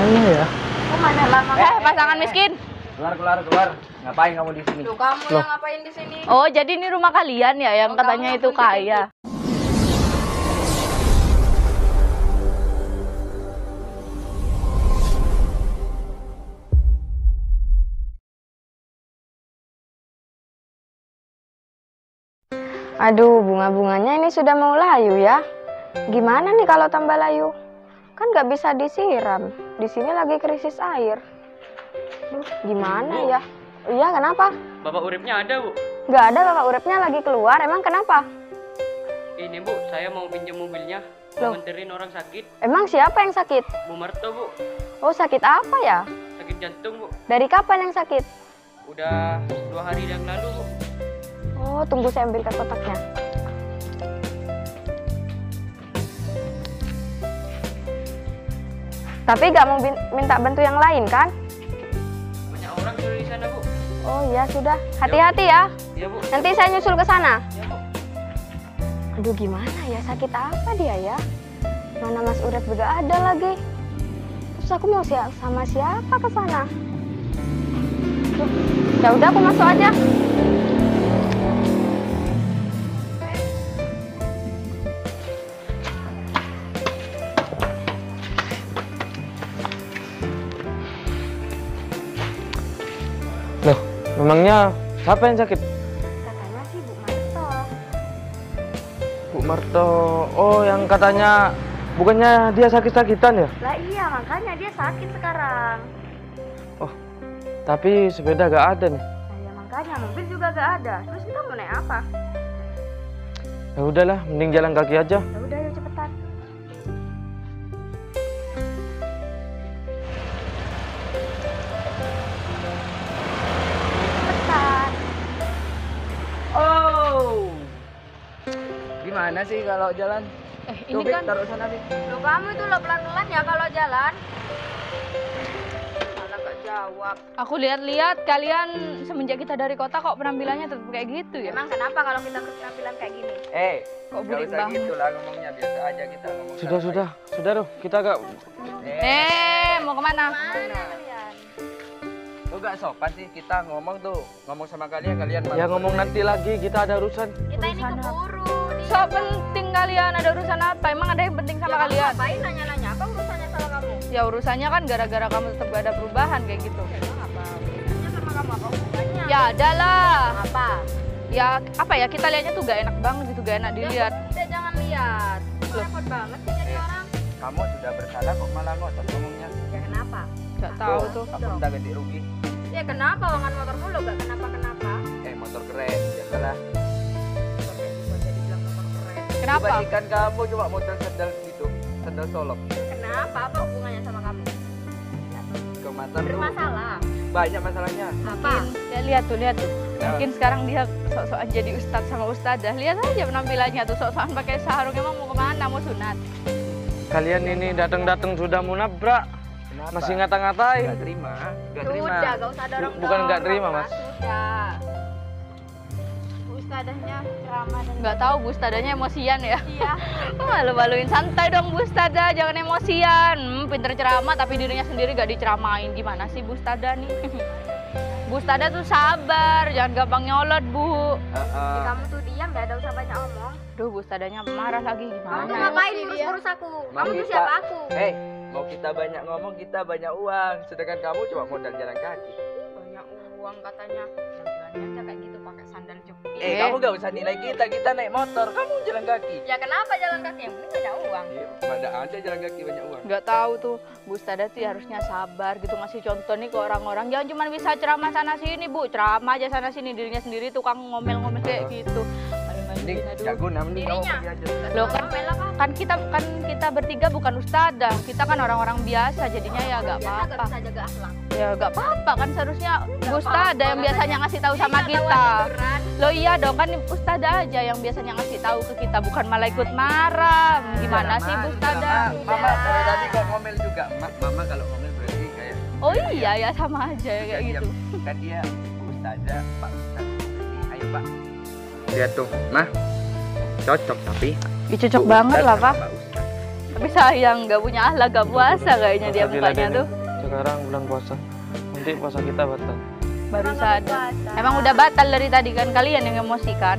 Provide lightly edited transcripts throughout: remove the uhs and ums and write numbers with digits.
saya ya? Mana lama? Pasangan miskin. Keluar. Ngapain kamu di sini? Loh, kamu yang ngapain di sini? Oh, jadi ini rumah kalian ya yang katanya kamu itu yang kaya. Aduh, bunga-bunganya ini sudah mau layu ya. Gimana nih kalau tambah layu? Kan nggak bisa disiram. Di sini lagi krisis air. Duh, gimana ya? Iya, kenapa? Bapak uripnya ada, Bu? Nggak ada, bapak uripnya lagi keluar. Emang kenapa? Ini, Bu, saya mau pinjam mobilnya. Loh. Mau nganterin orang sakit. Emang siapa yang sakit? Bu Marto, Bu. Oh, sakit apa ya? Sakit jantung, Bu. Dari kapan yang sakit? Udah 2 hari yang lalu, Bu. Oh, tunggu saya ambilkan kotaknya. Tapi nggak mau minta bantu yang lain kan? Banyak orang sudah di sana, Bu. Oh iya, sudah. Hati-hati ya. Iya, Bu. Nanti saya nyusul ke sana. Iya, Bu. Aduh, gimana ya? Sakit apa dia ya? Mana Mas Urep udah ada lagi. Terus aku mau sama siapa ke sana? Duh, ya udah aku masuk aja. Loh, memangnya siapa yang sakit? Katanya sih Bu Marto. Bu Marto. Oh, yang katanya bukannya dia sakit-sakitan ya? Lah iya, makanya dia sakit sekarang. Oh, tapi sepeda gak ada nih. Nah ya makanya, mobil juga gak ada. Terus kita mau naik apa? Ya udahlah, mending jalan kaki aja. Ya udah, yuk cepetan. Cepetan. Oh. Gimana sih kalau jalan? Ini Tuh, Bik, kan taruh sana, Bik. Loh, kamu itu lo pelan-pelan ya kalau jalan. Malah gak jawab. aku lihat-lihat kalian semenjak kita dari kota kok penampilannya tetap kayak gitu ya. Emang kenapa kalau kita berpenampilan kayak gini? Kok Gak burik usah banget. gitu lah ngomongnya, biasa aja kita ngomong. Sudah tuh, kita gak... Mau kemana? Mana kalian? Lu gak sopan sih kita ngomong tuh, ngomong sama kalian malu. Ya ngomong nanti lagi, kita ada urusan. Kita ini Urusan keburu. So penting kalian, ada urusan apa? Emang ada yang penting sama kalian? Ngapain nanya-nanya? Apa urusannya sama kamu? Ya urusannya kan gara-gara kamu tetap gak ada perubahan kayak gitu. Emang apa urusannya sama kamu? Apa hubungannya? Ya ada lah. Apa? Ya apa ya, kita lihatnya tuh gak enak banget gitu, gak enak dilihat. Udah jangan lihat. Repot banget sih jadi orang. Kamu sudah bersalah kok malah ngotot ngomongnya. Ya kenapa? Gak tahu tuh. Aku minta ganti rugi. Ya kenapa? Wangan motor mulu gak kenapa-kenapa. Motor keren, biasalah. Pakai juga jadi bilang motor keren. Kenapa? Dibandingkan kamu cuma modal sandal gitu, sandal solok. Kenapa? Apa hubungannya sama kamu? Ke mantan tuh Bermasalah. banyak masalahnya. Apa? Ya lihat tuh. Mungkin sekarang dia sok-sokan jadi ustadz sama ustadzah. Lihat aja penampilannya tuh, sok-sokan pakai sarung. Emang mau kemana? Mau sunat? Kalian ini datang-datang sudah mau nabrak. Kenapa? Masih ngata-ngatain. Gak terima, gak terima. Sudah, gak usah dorong. Bukan nggak terima, Mas. Sudah. Bu Ustadahnya ceramah dan Nggak tahu Bu Ustadzahnya emosian ya. iya. Malu-maluin, santai dong Bu Ustadzah, jangan emosian. Pinter ceramah tapi dirinya sendiri gak diceramain. Gimana sih Bu Ustadzah nih? Bu Ustadzah tuh sabar, jangan gampang nyolot Bu. Kamu tuh diam ya, gak usah banyak omong. Duh Bu Ustadzahnya marah lagi, Kamu gimana? tuh ngapain ngurus-ngurus aku? Kamu tuh siapa aku? Mau kita banyak ngomong, kita banyak uang. Sedangkan kamu cuma modal jalan kaki. Banyak uang katanya. Jalannya aja kayak gitu pakai sandal jepit. Kamu gak usah nilai kita naik motor, kamu jalan kaki. Ya kenapa jalan kaki? Yang penting banyak uang. Pada aja jalan kaki banyak uang. Nggak tahu tuh Bu Ustadzah tuh harusnya sabar gitu, ngasih contoh nih ke orang-orang. Jangan cuma bisa ceramah sana sini Bu, ceramah aja sana sini, dirinya sendiri tukang ngomel-ngomel kayak gitu. Mending gak guna, mending kamu pergi aja. Loh kan kita bertiga bukan ustadzah, kita kan orang-orang biasa, jadinya ya nggak Biasa apa-apa. gak bisa jaga akhlak. Ya nggak apa-apa kan, seharusnya Bu Ustadzah yang biasanya ngasih tahu sama Iya, kita. tahu aturan. Loh iya dong, kan Ustadzah aja yang biasanya ngasih tahu ke kita, bukan malah ikut marah. Gimana sih Bu Ustadzah? Mama dari tadi kok ngomel juga. Mama kalau ngomel berarti kayak. Oh iya ya, sama aja ya kayak gitu. Kan dia Ustazah, Pak Ustaz. Ayo Pak. Lihat tuh, Mah. Cocok tapi. Ih, cocok banget lah Pak. Ustaz. tapi sayang nggak punya akhlak, nggak puasa kayaknya dia Masa mukanya diladenin. tuh. Sekarang bulan puasa. Nanti puasa kita batal. Baru sadar. Emang udah batal dari tadi kan, kalian yang emosi kan?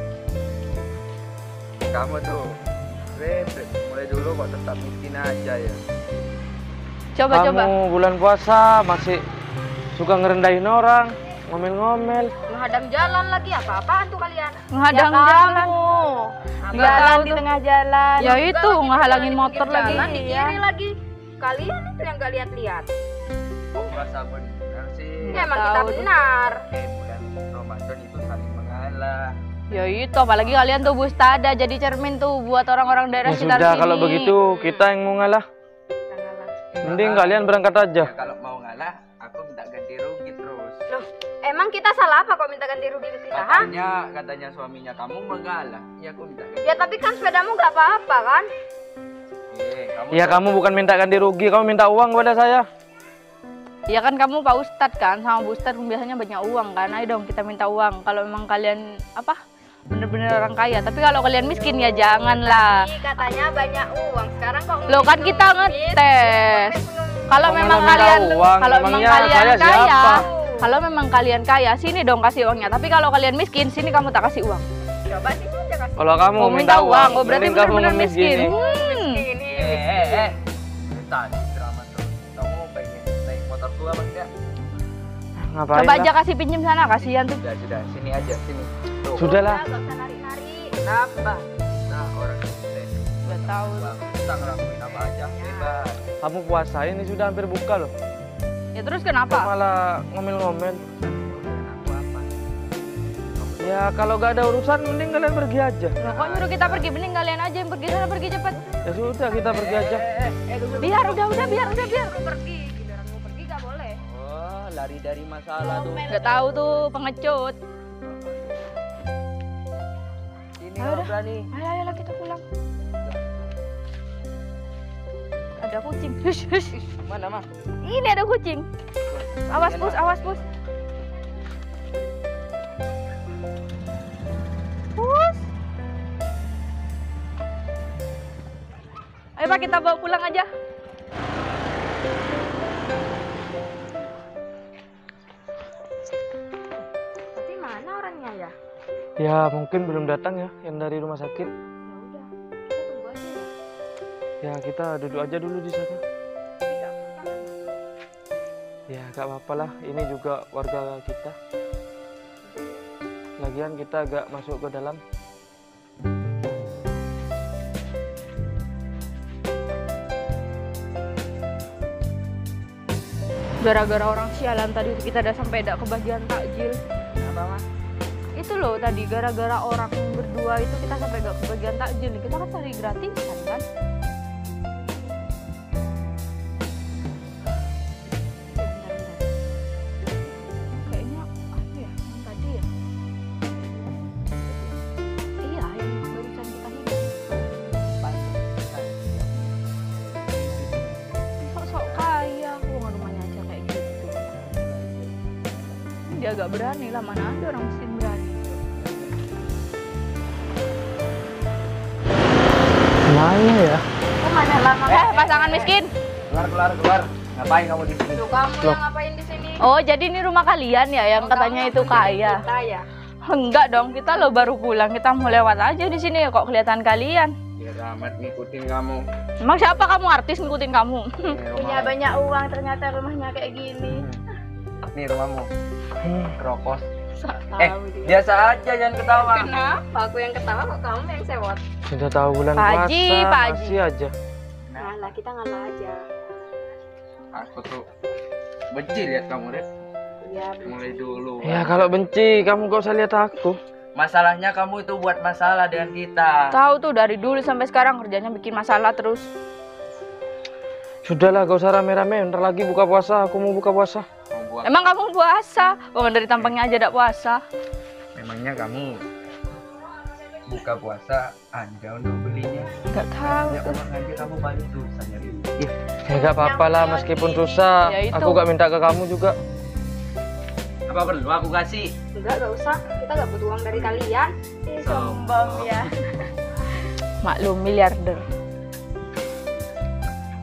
Kamu tuh repot. Mulai dulu kok tetap miskin aja ya. Coba. Kamu bulan puasa masih suka ngerendahin orang, ngomel-ngomel. Menghadang jalan lagi apa-apaan tuh kalian? Menghadang Ya jalan. Nggak Jalan tahu di tuh. tengah jalan. Ya itu ngehalangin Jalan di motor pinggir lagi. jalan, di Iya. kiri lagi. Kalian itu yang nggak lihat-lihat. Kok merasa benar sih? Ya, emang tahu kita tuh. benar. Bulan Ramadan itu saling mengalah. Ya itu, apalagi kalian tuh Bustada jadi cermin tuh buat orang-orang daerah Ya sekitar sudah, sini. kalau begitu kita yang mau ngalah. Mending kalian berangkat aja. Ya, kalau mau ngalah, aku minta ganti rugi terus. Loh, emang kita salah apa kok minta ganti rugi ke kita, ha? Katanya suaminya kamu mengalah. Ya aku minta ganti. Ya tapi kan sepedamu nggak apa-apa kan? Ya kamu bukan minta ganti rugi, kamu minta uang kepada saya. Ya kan kamu Pak Ustadz kan, sama Bu Ustadz biasanya banyak uang kan. Ayo dong kita minta uang. Kalau memang kalian apa bener-bener orang kaya. Tapi kalau kalian miskin ya janganlah. Ih, katanya banyak uang. Sekarang kok Loh kan kita ngetes. Kalau Kok memang malah minta kalian uang? kalau memang Emangnya kalian saya kaya, siapa? kalau memang kalian kaya, sini dong kasih uangnya. Tapi kalau kalian miskin, sini kamu tak kasih uang. Coba sih aja kasih. Kalau kamu Oh, minta uang, oh berarti mending kamu bener-bener ngemis miskin. gini. Ini Tadi drama terus. Kamu pengen naik motor tua apa enggak? Ngapain Coba lah? aja kasih pinjem sana, kasihan tuh. Sudah, sini aja, sini. Tuh. Sudahlah. nggak usah nari-nari. Kenapa? Nah, orang sukses. Nggak tahu. Kita ngelakuin apa aja, bebas. Kamu puasa ini sudah hampir buka loh. Ya terus Kok kenapa? malah ngomel-ngomel? Aku apa? Ya kalau gak ada urusan mending kalian pergi aja. Nah, kok nyuruh kita pergi? Mending kalian aja yang pergi sana, pergi cepet. Ya sudah kita pergi aja. Biar udah biar. Aku pergi. Giliran mau pergi nggak boleh. Oh, lari dari masalah tuh. Nggak tahu tuh pengecut. Ini kamu berani. Ayo kita pulang. Ada kucing. Hush, hush. Mana, Mah? Ini ada kucing. Awas pus, awas pus. Pus. Ayo Pak, kita bawa pulang aja. Tapi mana orangnya ya? Ya mungkin belum datang ya yang dari rumah sakit. Ya udah, kita tunggu aja ya. Ya kita duduk aja dulu di sana. Tapi nggak apa-apa kan? Ya gak apa-apa lah, ini juga warga kita. Lagian kita agak masuk ke dalam. Gara-gara orang sialan tadi kita udah sampai ke bagian takjil. Apa, Mah? Itu loh tadi gara-gara orang berdua itu kita sampai gak ke bagian takjil nih. Kita kan cari gratisan kan. Bentar. Kayaknya apa ya yang tadi ya? Iya yang barusan kita hidup. Sok-sok kaya, uang rumahnya aja kayak gitu. Dia agak berani lah, mana ada orang miskin berani. Mana ya? Kemana lama? Pasangan miskin. Keluar. Ngapain kamu di sini? Tuh kamu yang ngapain di sini? Oh, jadi ini rumah kalian ya yang katanya itu kaya. Kita ya. Enggak dong, kita lo baru pulang, kita mau lewat aja di sini kok kelihatan kalian. Ya Rahmat ngikutin kamu. Emang siapa kamu artis ngikutin kamu? Punya banyak uang ternyata rumahnya kayak gini. Nih rumahmu. Rokos. Sok Eh, tahu dia. biasa aja jangan ketawa. Kenapa aku yang ketawa kok kamu yang sewot? Sudah tahu bulan Pak Haji, puasa Pak Haji. masih aja. Ngalah, kita ngalah aja. Aku tuh benci lihat kamu, Red. Iya, Mulai dulu. Ya kalau benci kamu gak usah lihat aku. Masalahnya kamu itu buat masalah dengan kita. Tahu tuh dari dulu sampai sekarang kerjanya bikin masalah terus. Sudahlah gak usah rame-rame, ntar lagi buka puasa, aku mau buka puasa. Mau buat. Emang kamu puasa? Oh, dari tampangnya aja tidak puasa. Memangnya kamu buka puasa Anda untuk belinya? Enggak tahu. Ya uang aja kamu balik dosa nyari. Ya gak apa-apa lah, meskipun susah, Ya itu. aku gak minta ke kamu juga. Apa perlu aku kasih? enggak usah. Kita nggak butuh uang dari kalian. Sombong ya. Maklum miliarder.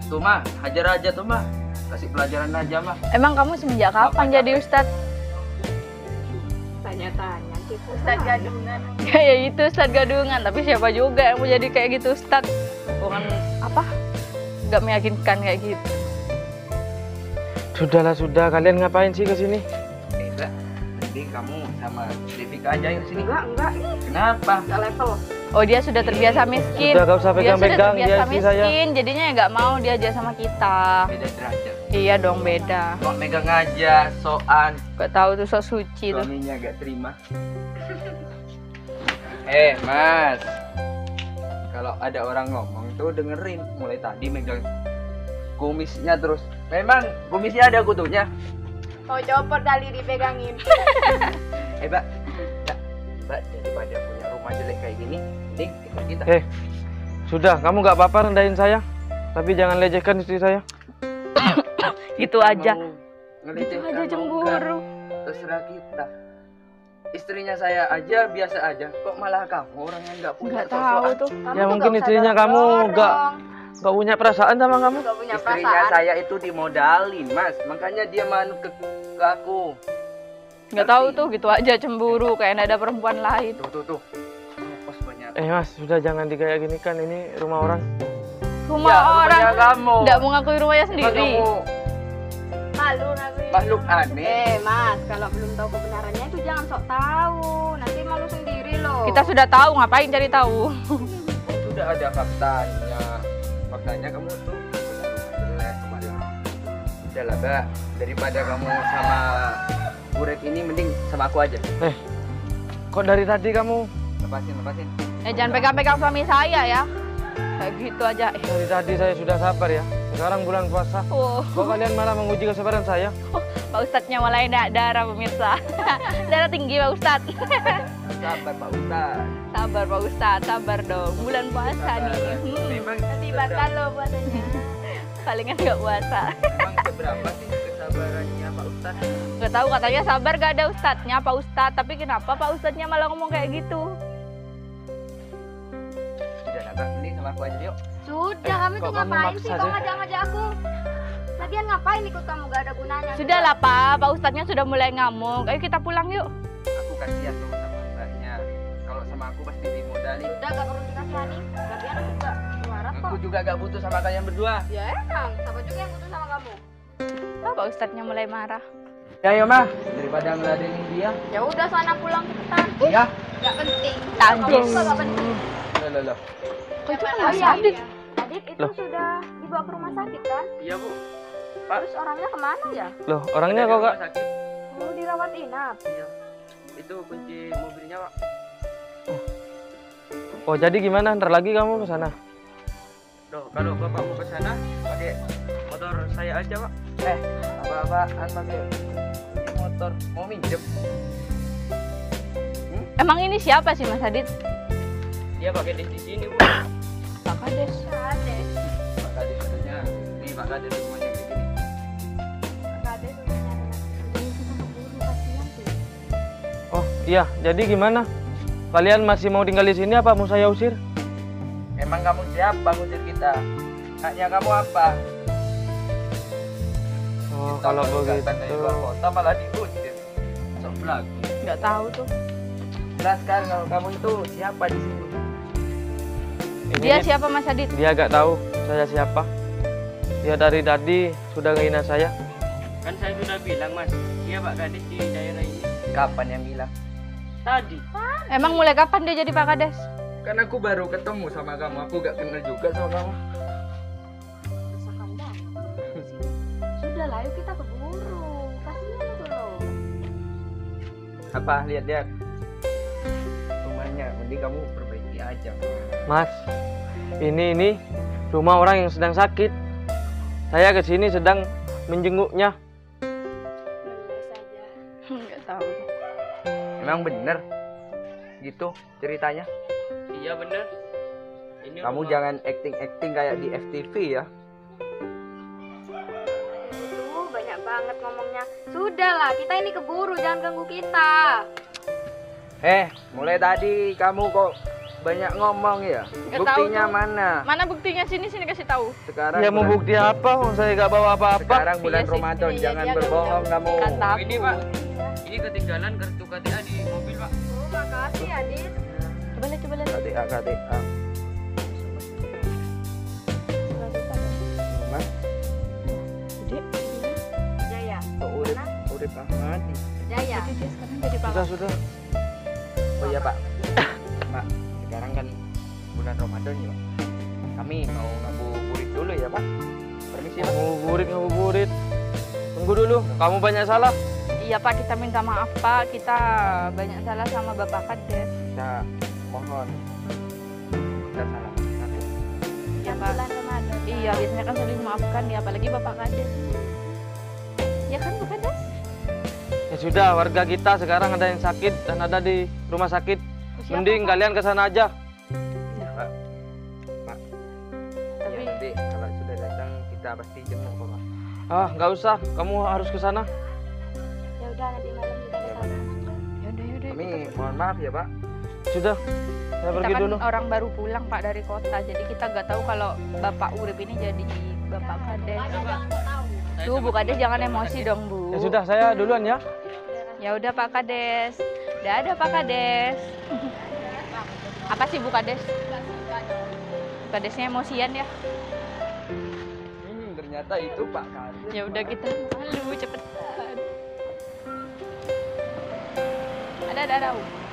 Tuh mah, hajar aja tuh mah. Kasih pelajaran aja mah. Emang kamu semenjak kapan jadi ustadz? Tanya-tanya sih. Ustadz gadungan. Ya itu ustadz gadungan, tapi siapa juga yang mau jadi kayak gitu ustadz? Bukan apa? Gak meyakinkan kayak gitu. Sudahlah, sudah. Kalian ngapain sih ke sini? Mbak, mending kamu sama Devika aja yuk sini. Enggak. Kenapa? Enggak level. Oh dia sudah terbiasa miskin. Sudah, gak usah Dia sudah pegang-pegang dia terbiasa istri saya. miskin, jadinya ya nggak mau dia aja sama kita. Beda derajat. Iya dong beda. Kok megang aja, soan. Gak tahu tuh sok suci tuh. Suaminya gak terima. Mas. Kalau ada orang ngomong tuh dengerin. Mulai tadi megang kumisnya terus. Memang kumisnya ada kutunya. Mau copot kali dipegangin. Mbak. Mbak, daripada punya rumah jelek kayak gini, mending ikut kita. Sudah, kamu gak apa-apa rendahin saya. Tapi jangan lecehkan istri saya. Gitu aja. Mau ngelecehkan Gitu aja mau cemburu. enggak, terserah kita. Istrinya saya aja biasa aja. Kok malah kamu orang yang nggak punya Nggak tahu sosokan? tuh. Ya mungkin istrinya kamu gak punya perasaan sama kamu. Enggak punya Istrinya perasaan. saya itu dimodalin, Mas. Makanya dia manut ke aku. Nggak tahu tuh gitu aja cemburu kayak ada perempuan lain. Tuh. Pos banyak. Mas, sudah jangan dikayak gini kan. Ini rumah orang. Rumah Ya, orang rumahnya kamu. nggak mengakui rumahnya Emang sendiri. kamu Malu nanti. makhluk aneh. Mas, kalau belum tahu kebenarannya itu jangan sok tahu. Nanti malu sendiri loh. Kita sudah tahu, ngapain cari tahu? Sudah ada faktanya. Faktanya kamu tuh punya rumah jelek kemarin. Udahlah, Mbak. Daripada kamu sama Urep ini mending sama aku aja. Kok dari tadi kamu? Lepasin. Jangan pegang-pegang suami saya ya. Kayak gitu aja. Dari tadi saya sudah sabar ya. Sekarang bulan puasa. Kok kalian malah menguji kesabaran saya? Pak Ustadznya mulai naik darah pemirsa. Darah tinggi Pak Ustadz. Sabar Pak Ustaz. Sabar Pak Ustadz, sabar dong. Bulan puasa nih. Memang Nanti batal loh puasanya. Palingan nggak puasa. Memang seberapa sih kesabarannya Pak Ustaz? Nggak tahu katanya sabar gak ada ustadznya Pak Ustadz. Tapi kenapa Pak Ustadznya malah ngomong kayak gitu? Sudah Mbak, ini sama aku aja yuk. Sudah, kamu tuh kok kamu ngapain sih? maksa Kok sih? ngajak-ngajak aku? Lagian ngapain ikut kamu? Gak ada gunanya. Sudah lah Pak Ustadznya sudah mulai ngamuk. Ayo kita pulang yuk. Aku kasihan tuh sama mbaknya. Kalau sama aku pasti dimodalin. Udah gak perlu dikasihani. Lagian aku juga suara kok. Aku juga gak butuh sama kalian berdua. Ya emang, siapa juga yang butuh sama kamu? Oh, Pak Ustadznya mulai marah. Ya yuk mah, daripada ngeladenin dia. Ya udah sana pulang cepetan. Iya. Gak penting. Tajis. Kamu gak penting. Loh. Kok itu Oh Mas iya, Adit? Adit itu Loh. sudah dibawa ke rumah sakit kan? Iya bu. Terus orangnya kemana ya? Loh, orangnya Ada di kok kak? rumah sakit. Oh dirawat inap. Iya. Itu kunci mobilnya pak. Oh jadi gimana? Ntar lagi kamu ke sana? Loh kalau bapak mau ke sana pakai motor saya aja pak. Apa-apaan pakai kunci motor? Mau minjem? Emang ini siapa sih Mas Adit? Dia pakai di sini bu. Pak Kades. Kades. Pak Kades katanya. Nih Pak Kades rumahnya kayak gini. Kades udah nyari. Jadi kita keburu kasihan sih. Oh iya, jadi gimana? Kalian masih mau tinggal di sini apa mau saya usir? Emang kamu siapa ngusir kita? Haknya kamu apa? Oh Kita kalau baru datang dari begitu. luar kota malah diusir. Sok belagu. Nggak tahu tuh. Jelaskan kalau kamu itu siapa di sini? Dia siapa Mas Adit? Dia gak tahu saya siapa. Dia dari tadi sudah ngehina saya. Kan saya sudah bilang mas. Dia Pak Kades di daerah ini. Kapan yang bilang? Tadi. Emang mulai kapan dia jadi Pak Kades? Kan aku baru ketemu sama kamu. Aku gak kenal juga sama kamu. Rasakan dah. Sudah lah, yuk kita keburu. Kasihan itu loh. Apa? Lihat. Rumahnya. Mending kamu perbaiki aja. Mas, ini rumah orang yang sedang sakit. Saya kesini sedang menjenguknya. Boleh saja. Nggak tahu. Emang bener? Gitu ceritanya? Iya bener. Ini Kamu rumah- jangan acting kayak di FTV ya. Itu banyak banget ngomongnya. Sudah lah, kita ini keburu, jangan ganggu kita. Mulai tadi kamu kok banyak ngomong ya. Nggak Buktinya tahu tuh. mana? Mana buktinya? Sini kasih tahu. Sekarang Ya mau bulan- bukti apa? Saya nggak bawa apa-apa. Sekarang bulan Iya sih. Ramadan, Iya, jangan dia nggak berbohong punya kamu. bukti, kan takut. Ini Pak, ini ketinggalan kartu KTA di mobil Pak. Oh, makasih Adit. Coba lihat. KTA, KTA. Mas, Jaya. kok urip Ahmad. Jaya. Jadi dia sekarang jadi Sudah, pangkat. sudah. Oh iya Pak. Pak, sekarang kan bulan Ramadan ya Pak. Kami mau ngabuburit dulu ya Pak. Permisi Pak. Ngabuburit. Tunggu dulu, kamu banyak salah. Iya Pak, kita minta maaf Pak. Kita banyak salah sama Bapak Kades. Kita mohon. Kita salah. Iya Pak. Bulan Ramadan. Iya, biasanya kan selalu memaafkan ya, apalagi Bapak Kades. Ya kan Bapak Kades? Ya sudah, warga kita sekarang ada yang sakit dan ada di rumah sakit. Siapa, Mending Pak? kalian ke sana aja. Ya Pak. Pak. Tapi- Ya nanti kalau sudah datang kita pasti jenguk kok Pak. Ah, nggak usah. Kamu harus ke sana. Ya udah nanti malam kita ke sana. Yaudah. Kami mohon maaf ya Pak. Sudah, saya Kita pergi kan dulu. orang baru pulang Pak dari kota, jadi kita nggak tahu kalau Bapak Urip ini jadi Bapak Kades. Tuh Bu Kades jangan emosi dong Bu. Ya sudah, saya duluan ya. Ya udah Pak Kades. Dadah Pak Kades. Apa sih Bu Kades? Bu Kadesnya emosian ya. Ternyata itu Pak Kades. Ya udah kita malu cepetan. Ada.